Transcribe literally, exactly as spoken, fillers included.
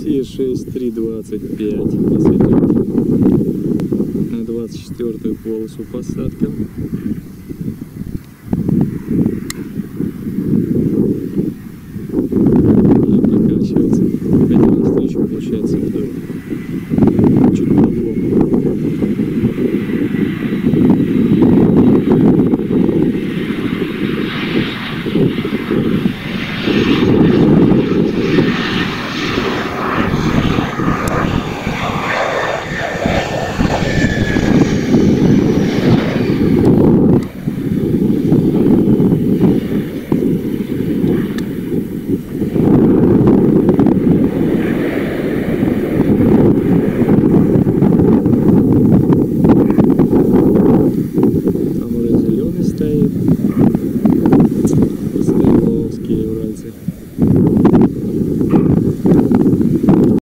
Россия шесть три двадцать пять. Нас идет на двадцать четвёртую полосу посадка. И прокачивается. Пойдем навстречу, получается, вдоль.